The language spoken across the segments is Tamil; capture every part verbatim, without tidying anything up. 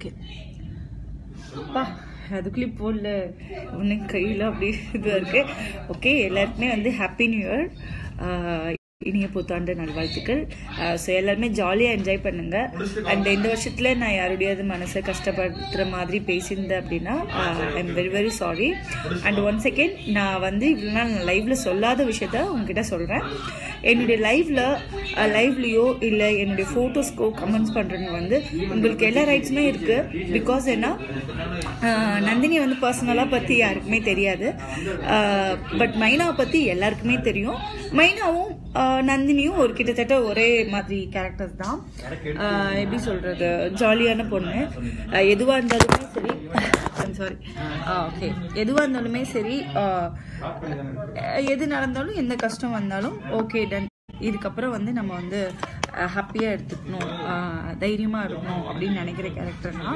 ஓகே பா அதுக்குள்ளே போடல ஒன்று கையில் அப்படி இதுவாக இருக்கு. ஓகே, எல்லாருக்குமே வந்து ஹாப்பி நியூ இயர், இனிய புத்தாண்டு நல்வாழ்த்துக்கள். ஸோ எல்லாருமே ஜாலியாக என்ஜாய் பண்ணுங்க. அண்ட் இந்த வருஷத்துல நான் யாருடையாவது மனசை கஷ்டப்படுத்துகிற மாதிரி பேசியிருந்தேன் அப்படின்னா I am very very sorry. And one second, நான் வந்து இவ்வளோ நாள் நான் லைவ்ல சொல்லாத விஷயத்த உங்ககிட்ட சொல்கிறேன். என்னுடைய லைவ்ல லைவ்லையோ இல்லை என்னுடைய ஃபோட்டோஸ்க்கோ கமெண்ட்ஸ் பண்ணுறது வந்து உங்களுக்கு எல்லா ரைட்ஸுமே இருக்குது. பிகாஸ் ஏன்னா நந்தினி வந்து பர்சனலாக பற்றி யாருக்குமே தெரியாது, பட் மைனாவை பற்றி எல்லாருக்குமே தெரியும். மைனாவும் நந்தினியும் ஒரு கிட்டத்தட்ட ஒரே மாதிரி கேரக்டர்ஸ் தான். எப்படி சொல்றது, ஜாலியான பொண்ணு. எதுவாக இருந்தாலுமே சரி, சாரி ஓகே எதுவாக இருந்தாலுமே சரி, எது நடந்தாலும் எந்த கஷ்டம் வந்தாலும் ஓகே டன், இதுக்கப்புறம் வந்து நம்ம வந்து ஹாப்பியாக எடுத்துக்கணும், தைரியமாக இருக்கணும் அப்படின்னு நினைக்கிற கேரக்டர்னா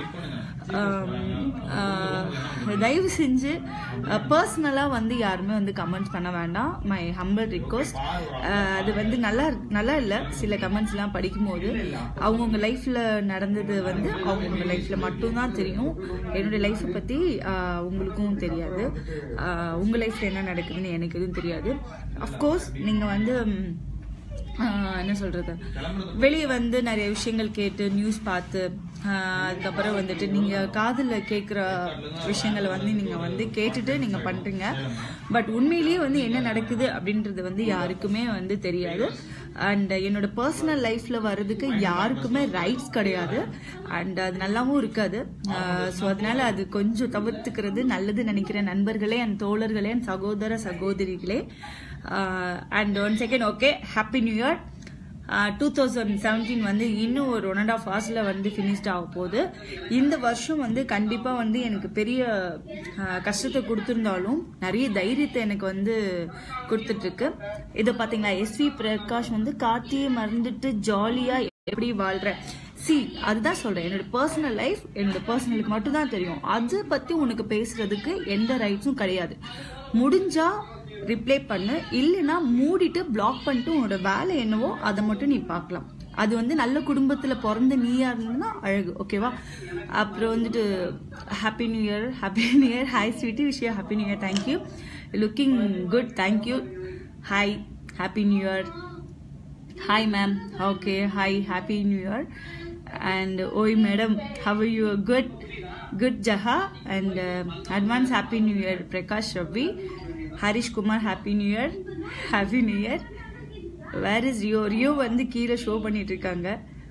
தயவு செஞ்சு பர்சனலாக வந்து யாருமே வந்து கமெண்ட்ஸ் பண்ண வேண்டாம். My humble request. அது வந்து நல்லா நல்லா இல்லை. சில கமெண்ட்ஸ்லாம் படிக்கும்போது அவங்கவுங்க லைஃப்பில் நடந்தது வந்து அவங்கவுங்க லைஃப்பில் மட்டும்தான் தெரியும். என்னுடைய லைஃப்பை பற்றி உங்களுக்கும் தெரியாது, உங்கள் லைஃப்பில் என்ன நடக்குதுன்னு எனக்கு எதுவும் தெரியாது. அஃப்கோர்ஸ் நீங்கள் வந்து என்ன சொல்றது, வெளியே வந்து நிறைய விஷயங்கள் கேட்டு நியூஸ் பார்த்து அதுக்கப்புறம் வந்துட்டு நீங்க காதுல கேட்குற விஷயங்களை வந்து நீங்க வந்து கேட்டுட்டு நீங்க பண்றீங்க. பட் உண்மையிலேயே வந்து என்ன நடக்குது அப்படின்றது வந்து யாருக்குமே வந்து தெரியாது. அண்ட் என்னோட பர்சனல் லைஃப்ல வர்றதுக்கு யாருக்குமே ரைட்ஸ் கிடையாது. அண்ட் அது நல்லாவும் இருக்காது. ஸோ அதனால அது கொஞ்சம் தவிர்த்துக்கிறது நல்லது நினைக்கிற நண்பர்களே அண்ட் தோழர்களே அண்ட் சகோதர சகோதரிகளே. And one second, okay happy new year. Two thousand seventeen வந்து இன்னும் ஒரு ஒன் அண்ட் ஆஃப் ஹவர்ஸ்ல வந்து ஃபினிஷ்ட் ஆக போகுது. இந்த வருஷம் வந்து கண்டிப்பா வந்து எனக்கு பெரிய கஷ்டத்தை கொடுத்துருந்தாலும் நிறைய தைரியத்தை எனக்கு வந்து கொடுத்துட்டு இருக்கு. இதை பாத்தீங்களா, எஸ் வி பிரகாஷ் வந்து கார்த்தியை மறந்துட்டு ஜாலியா எப்படி வாழ்ற. சி அதுதான் சொல்றேன், என்னோட பர்சனல் லைஃப் என்னோட பர்சனலுக்கு மட்டும் தான் தெரியும். அதை பத்தி உனக்கு பேசுறதுக்கு எந்த ரைட்ஸும் கிடையாது. முடிஞ்சா ரிப்ளை பண்ணு, இல்லைன்னா மூடிட்டு பிளாக் பண்ணிட்டு உன்னோட வேலை என்னவோ அதை மட்டும் நீ பார்க்கலாம். அது வந்து நல்ல குடும்பத்துல பிறந்த நீயா இருந்ததுன்னா அழகு, ஓகேவா? அப்புறம் வந்துட்டு happy new year, happy new year. Hi sweetie, wish you happy new year. Thank you, looking good, thank you. Hi, happy new year. Hi ma'am, okay hi, happy new year. And ஓய் madam, how are you? Good good ஜஹா. And advance happy new year Prakash Ravi. Harish Kumar, happy new year, happy new year. Where is Rio? Rio வந்து கீழே ஷோ பண்ணிட்டு இருக்காங்க.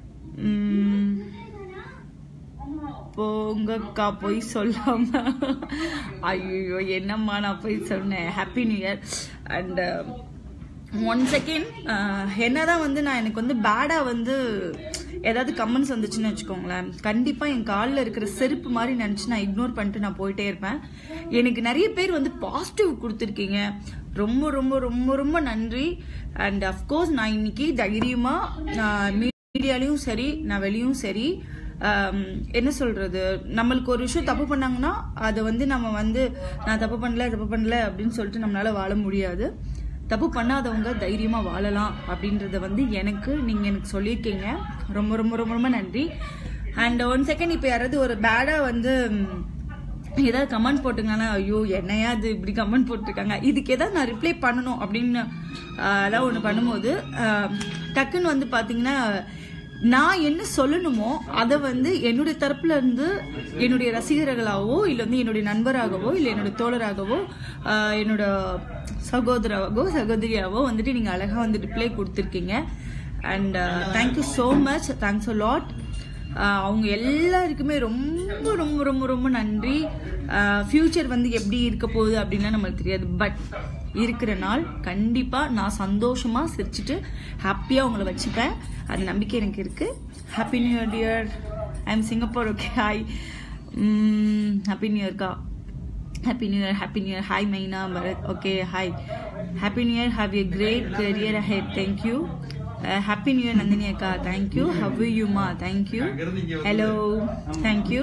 போங்கக்கா போய் சொல்லாம. ஐயோ என்னம்மா நான் போய் சொன்னேன். Happy new year. And one second, என்னதான் வந்து நான் எனக்கு வந்து பேடா வந்து ஏதாவது கமெண்ட்ஸ் வந்துச்சுன்னு வச்சுக்கோங்களேன், கண்டிப்பா என் காலில் இருக்கிற செருப்பு மாதிரி நினைச்சு நான் இக்னோர் பண்ணிட்டு நான் போயிட்டே இருப்பேன். எனக்கு நிறைய பேர் வந்து பாசிட்டிவ் கொடுத்துருக்கீங்க, ரொம்ப ரொம்ப ரொம்ப ரொம்ப நன்றி. அண்ட் அஃப்கோர்ஸ் நான் இன்னைக்கு தைரியமா மீடியாலையும் சரி நான் வெளியும் சரி என்ன சொல்றது, நம்மளுக்கு ஒரு விஷயம் தப்பு பண்ணாங்கன்னா அதை வந்து நம்ம வந்து நான் தப்பு பண்ணல தப்பு பண்ணல அப்படின்னு சொல்லிட்டு நம்மளால வாழ முடியாது. தப்பு பண்ணாதவங்க தைரியமா வாழலாம் அப்படின்றத வந்து எனக்கு நீங்க எனக்கு சொல்லியிருக்கீங்க. ரொம்ப ரொம்ப ரொம்ப ரொம்ப நன்றி. அண்ட் ஒன் செகண்ட், இப்போ யாராவது ஒரு பேடா வந்து ஏதாவது கமெண்ட் போட்டுங்கன்னா ஐயோ என்னையா அது இப்படி கமெண்ட் போட்டிருக்காங்க, இதுக்கு ஏதாவது நான் ரிப்ளை பண்ணணும் அப்படின்னு அதாவது ஒன்று பண்ணும்போது டக்குன்னு வந்து பாத்தீங்கன்னா நான் என்ன சொல்லணுமோ அதை வந்து என்னுடைய தரப்புல இருந்து என்னுடைய ரசிகர்களாகவோ இல்லை வந்து என்னுடைய நண்பராகவோ இல்லை என்னோட தோழராகவோ என்னோட சகோதராகவோ சகோதரியாவோ வந்துட்டு நீங்க அழகா வந்து ரிப்ளை கொடுத்துருக்கீங்க. And thank you so much, thanks a lot. அவங்க எல்லாருக்குமே ரொம்ப ரொம்ப ரொம்ப ரொம்ப நன்றி. ஃபியூச்சர் வந்து எப்படி இருக்க போகுது அப்படின்னா நம்மளுக்கு தெரியாது, பட் இருக்கிற நாள் கண்டிப்பா நான் சந்தோஷமா சிரிச்சுட்டு ஹாப்பியா உங்களை வச்சுப்பேன். அந்த நம்பிக்கை எனக்கு இருக்கு. Happy new year dear. I am Singapore. Okay hi, happy new இயர்க்கா. Happy new year, happy new year. Hi Maina Bharat. Okay hi, happy new year. Have a great career ahead. Thank you. Happy new year Nandini அக்கா. தேங்க்யூ. ஹவ் யூ மா? தேங்க்யூ. Hello, thank you.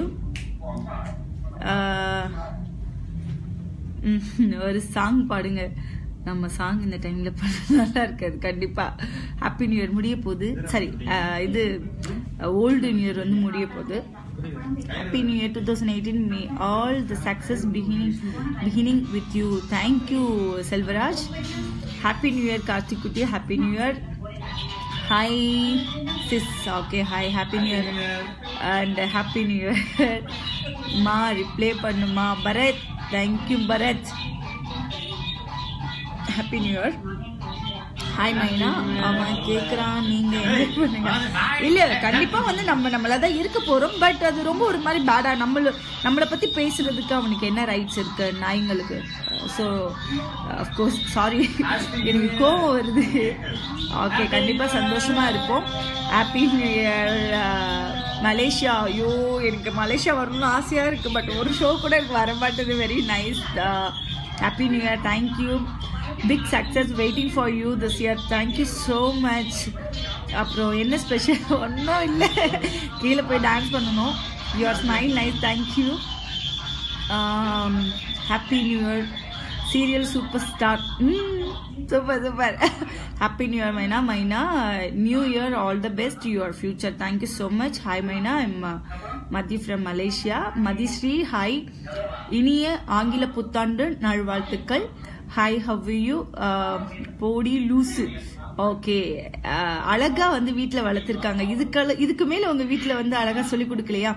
ஒரு சாங் பாடுங்க. நம்ம சாங் இந்த டைம்ல நல்லா இருக்காது கண்டிப்பா. ஹாப்பி நியூ இயர் முடிய போகுது, சரி இது ஓல்டு நியூ இயர் வந்து முடிய போகுது. Happy New Year twenty eighteen. May all the success beginning beginning with you. Thank you, Selvaraj. Happy New Year, Karthik Kutti. Happy New Year. Hi, sis. Okay, hi. Happy New Year and Happy New Year. Ma replay pannu ma. Bharat. Thank you, Bharat. Happy New Year. Hi Maina, அவன் கேட்குறான் நீங்கள் என்ஜாய் பண்ணுங்க. இல்லை கண்டிப்பாக வந்து நம்ம நம்மளாக தான் இருக்க போகிறோம். பட் அது ரொம்ப ஒரு மாதிரி பேடாக நம்மள நம்மளை பற்றி பேசுகிறதுக்கு அவனுக்கு என்ன ரைட்ஸ் இருக்குது நாய்ங்களுக்கு? ஸோ அஃப்கோர்ஸ் சாரி, எனக்கு கோவம் வருது. ஓகே, கண்டிப்பாக சந்தோஷமாக இருப்போம். Happy new year Malaysia. ஐயோ எனக்கு மலேசியா வரணும்னு ஆசையாக இருக்குது, பட் ஒரு ஷோ கூட எனக்கு வர மாட்டேது. Very nice. Happy new year. Thank you. Big success waiting for you this year. Thank you so much. அப்புறம் என்ன ஸ்பெஷல்? ஒன்றும் இல்லை, கீழே போய் டான்ஸ் பண்ணணும். Your smile nice. Thank you. um, Happy New Year. Serial superstar. mm, super super. Happy New Year Maina. Maina, New Year, all the best to your future. Thank you so much. Hi Maina, I'm uh, Madhi from Malaysia. Madhisri, hi. இனிய ஆங்கில புத்தாண்டு நல்வாழ்த்துக்கள். Hi, how you? போடி லூசு. ஓகே, அழகா வந்து வீட்டில் வளர்த்துருக்காங்க. இதுக்கு இதுக்கு மேலே உங்கள் வீட்டில் வந்து அழகா சொல்லி கொடுக்கலையா?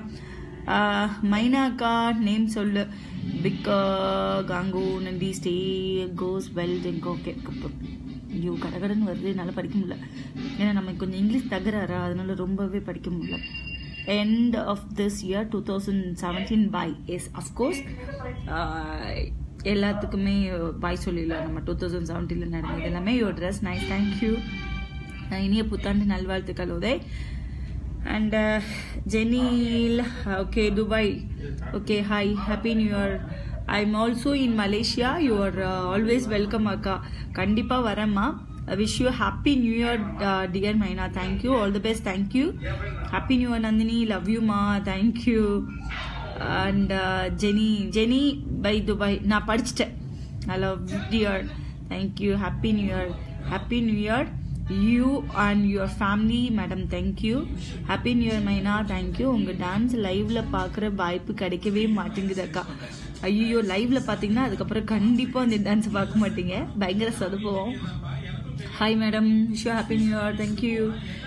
மைனாக்கா நேம் சொல்லு. பிக் காங்கோ நந்தி stay goes well then. Okay, ஐயோ கடகடன்னு வருது, என்னால் படிக்க முடியல. ஏன்னா நம்ம கொஞ்சம் இங்கிலீஷ் தகுறாரா, அதனால ரொம்பவே படிக்க முடியல. End of this year twenty seventeen. Bye. Yes, of course. எல்லாத்துக்குமே பாய் சொல்லிடலாம். நம்ம டூ தௌசண்ட் செவன்டீனில் நடந்தது எல்லாமே. Your dress nice. தேங்க்யூ. இனிய புத்தாண்டு நல்வாழ்த்துக்கள் Uday. And Jenil. Okay, Dubai. Okay, hi. Happy new year. I am also in Malaysia. You are always welcome அக்கா. கண்டிப்பாக வரேம்மா. Wish you happy new year dear Maina. Thank you. All the best. Thank you. Happy new year Nandini. Love you மா. Thank you. And Jeni Jeni by Dubai. நான் படிச்சிட்டேன். I love dear. Thank you. Happy new year. Happy new year you and your family madam. Thank you. Happy new year Maina. Thank you. உங்கள் டான்ஸ் லைவ்ல பார்க்குற வாய்ப்பு கிடைக்கவே மாட்டேங்குது அக்கா. ஐயோ, லைவ்ல பார்த்தீங்கன்னா அதுக்கப்புறம் கண்டிப்பாக அந்த டான்ஸ் பார்க்க மாட்டீங்க, பயங்கர சொதப்புவோம். Hi madam. Wish you happy new year. Thank you.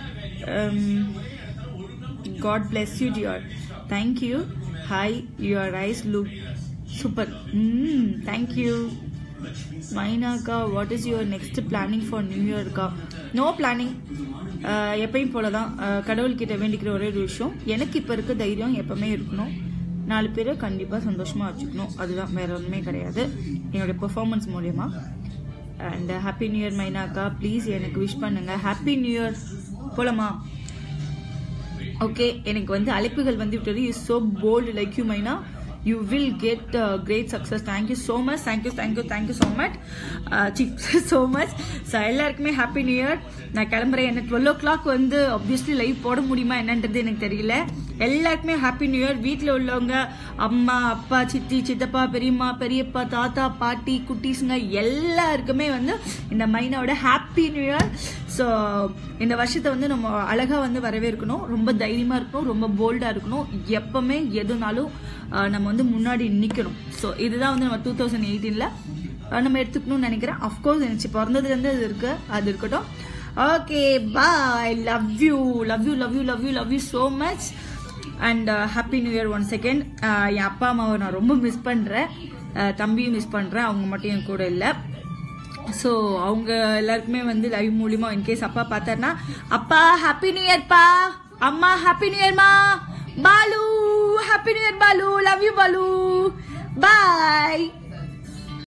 God bless you dear. Thank you. Hi, your eyes look super. Mm, thank you. Maina ka, what is your next planning for New Year ka? No planning. எப்பயும் போல தான் கடவுள்கிட்ட வேண்டிக்கிற ஒரே ஒரு விஷயம், எனக்கு இப்போ இருக்க தைரியம் எப்பவுமே இருக்கணும், நாலு பேரை கண்டிப்பாக சந்தோஷமாக வச்சுக்கணும். அதுதான், வேற ஒன்றுமே கிடையாது என்னோட பெர்ஃபார்மன்ஸ் மூலயமா. அண்ட் ஹாப்பி நியூ இயர் மைனாக்கா. ப்ளீஸ் எனக்கு விஷ் பண்ணுங்க. Happy new year. போலமா? ஓகே, எனக்கு வந்து அழைப்புகள் வந்து விட்டது. You so bold like you Maina. You will get great success. Thank you so much. Thank you thank you thank you so much so much. So எல்லாருக்குமே ஹாப்பி நியூ இயர். நான் கிளம்புறேன். என்ன டுவெல் ஓ கிளாக் வந்து ஆப்வியஸ்லி லைவ் போட முடியுமா என்னன்றது எனக்கு தெரியல. எல்லாருக்குமே ஹாப்பி நியூ இயர். வீட்டில் உள்ளவங்க அம்மா அப்பா சித்தி சித்தப்பா பெரியம்மா பெரியப்பா தாத்தா பாட்டி குட்டீஸுங்க எல்லாருக்குமே வந்து இந்த மைனாவோட ஹாப்பி நியூ இயர். ஸோ இந்த வருஷத்தை வந்து நம்ம அழகாக வந்து வரவேற்கணும். ரொம்ப தைரியமாக இருக்கணும், ரொம்ப போல்டாக இருக்கணும். எப்பவுமே எதுனாலும் நம்ம வந்து முன்னாடி நிற்கணும். ஸோ இதுதான் வந்து நம்ம டூ தௌசண்ட் எயிட்டீனில் நம்ம எடுத்துக்கணும்னு நினைக்கிறேன். அஃப்கோர்ஸ் எனக்கு பிறந்ததுலேருந்து அது இருக்கு, அது இருக்கட்டும். Okay, bye. Love you love you love you love you love you so much. And happy new year one second. என் அப்பா அம்மாவை நான் ரொம்ப மிஸ் பண்ணுறேன், தம்பியும் மிஸ் பண்ணுறேன். அவங்க மட்டும் என் கூட இல்லை. ஸோ அவங்க எல்லாருக்குமே வந்து லைவ் மூலியமா இன்கேஸ் அப்பா பார்த்தாருன்னா, அப்பா ஹாப்பி நியூ இயர்ப்பா, அம்மா ஹாப்பி நியூ இயர்மா, Balu happy new year Balu, love you Balu, bye.